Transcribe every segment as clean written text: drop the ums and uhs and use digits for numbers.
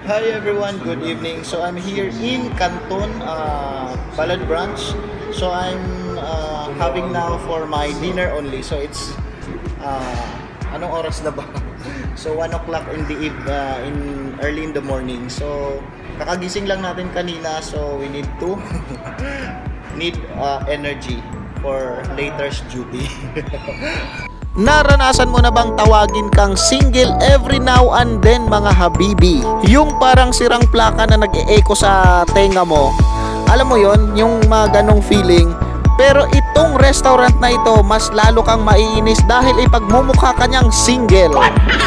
Hi everyone, good evening. So I'm here in Canton, Balad branch. So I'm having now for my dinner only. So it's anong oras na ba? So 1 o'clock in the early in the morning. So kakagising lang natin kanina. So we need to energy for later's duty. Naranasan mo na bang tawagin kang single every now and then mga habibi? Yung parang sirang plaka na nag-e-echo sa tenga mo. Alam mo yon, yung mga ganong feeling. Pero itong restaurant na ito, mas lalo kang maiinis dahil ipagmumukha kanyang single.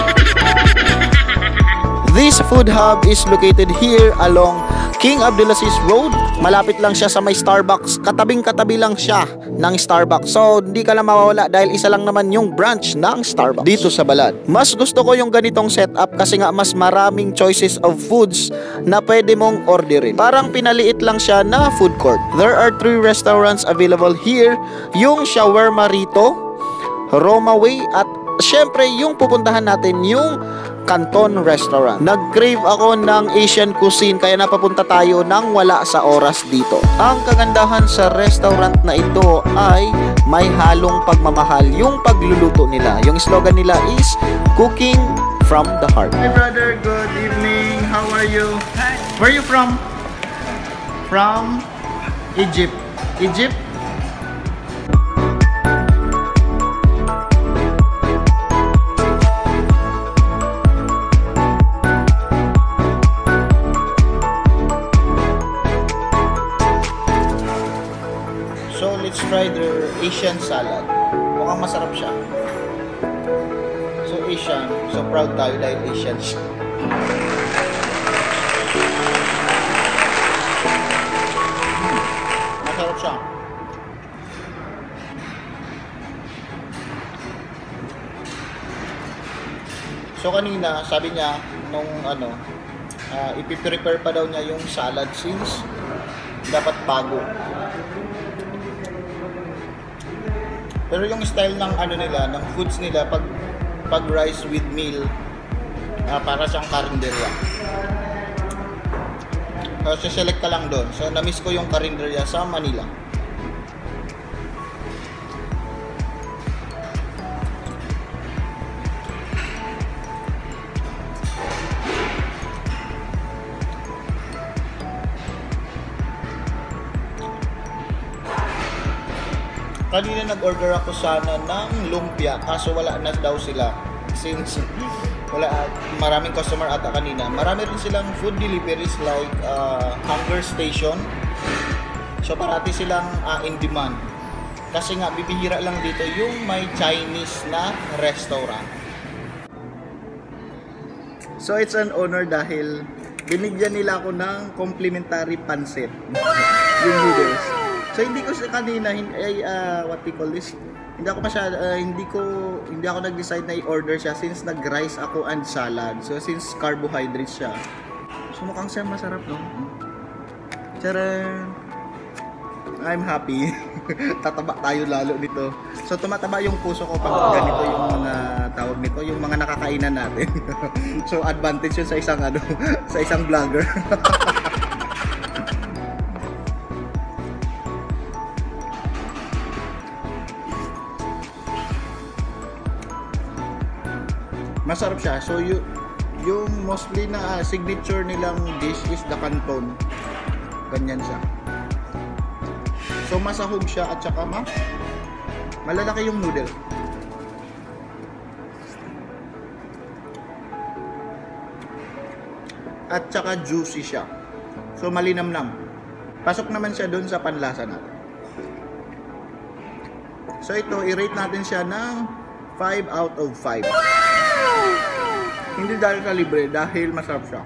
This food hub is located here along King Abdulaziz Road. Malapit lang siya sa may Starbucks. Katabing-katabi lang siya ng Starbucks. So, hindi ka lang mawawala dahil isa lang naman yung branch ng Starbucks dito sa Balad. Mas gusto ko yung ganitong setup kasi nga mas maraming choices of foods na pwede mong orderin. Parang pinaliit lang siya na food court. There are 3 restaurants available here. Yung Shawarma Rito, Roma Way, at syempre yung pupuntahan natin yung Canton Restaurant. Nag-crave ako ng Asian cuisine kaya napapunta tayo nang wala sa oras dito. Ang kagandahan sa restaurant na ito ay may halong pagmamahal yung pagluluto nila. Yung slogan nila is cooking from the heart. Hi brother, good evening. How are you? Hi. Where are you from? From Egypt. Egypt? So let's try their Asian salad. Mukhang masarap siya. So Asian, so proud tayo dahil Asian siya. Masarap siya. So kanina, sabi niya nung ipiprepare pa daw niya yung salad since dapat bago. Pero yung style ng nila, ng foods nila pag rice with meal, para siyang karinderya. So select ka lang doon. So na-miss ko yung karinderya sa Manila. Kanina nag-order ako sana ng lumpia kaso wala na daw sila since maraming customer ata kanina. Marami rin silang food deliveries like hunger station. So parati silang in demand. Kasi nga bibihira lang dito yung may Chinese na restaurant. So it's an honor dahil binigyan nila ako ng complimentary pancit. Yung noodles. So hindi ko kanina what we call this, hindi ako nag-decide na i-order siya since nag-rice ako and salad. So since carbohydrates siya. So mukhang siya masarap, no? Tcharan! I'm happy. Tataba tayo lalo nito. So tumataba yung puso ko pag ganito yung mga tawag nito, yung mga nakakainan natin. So advantage yun sa isang vlogger. Masarap siya. So yung mostly na signature nilang dish is the canton. Ganyan siya. So masahog siya at saka malalaki yung noodle. At saka juicy siya. So malinamnam. Pasok naman siya doon sa panlasa natin. So ito, i-rate natin siya ng 5 out of 5. Hindi dahil sa libre, dahil masarap siya.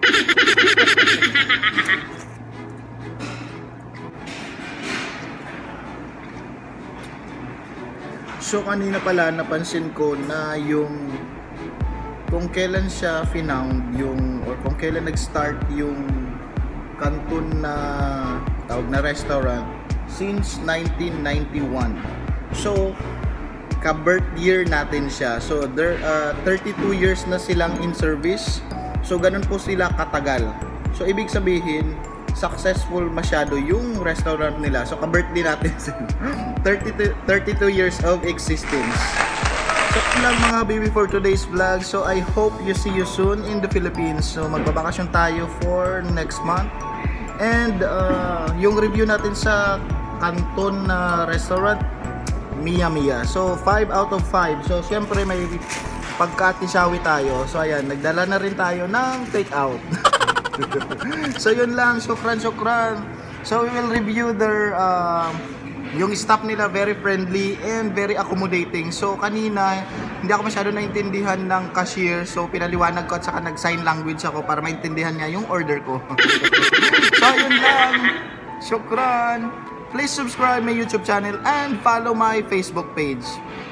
So kanina pala napansin ko na kung kailan siya finound or kung kailan nag-start yung Canton na tawag na restaurant since 1991. So ka-birth year natin siya. So there 32 years na silang in service. So ganun po sila katagal. So ibig sabihin, successful masyado yung restaurant nila. So ka-birthday natin 32 years of existence. So yun lang mga baby for today's vlog. So I hope you see you soon in the Philippines. So magbabakasyon tayo for next month. And yung review natin sa Canton restaurant, Mia Mia. So 5 out of 5. So syempre may pagka-tisyawi tayo. So ayan, nagdala na rin tayo ng take out. So yun lang, syukran. So we will review their yung staff nila, very friendly and very accommodating. So kanina hindi ako masyado naintindihan ng cashier, so pinaliwanag ko at saka nag-sign language ako para maintindihan niya yung order ko. So yun lang, syukran. Please subscribe my YouTube channel and follow my Facebook page.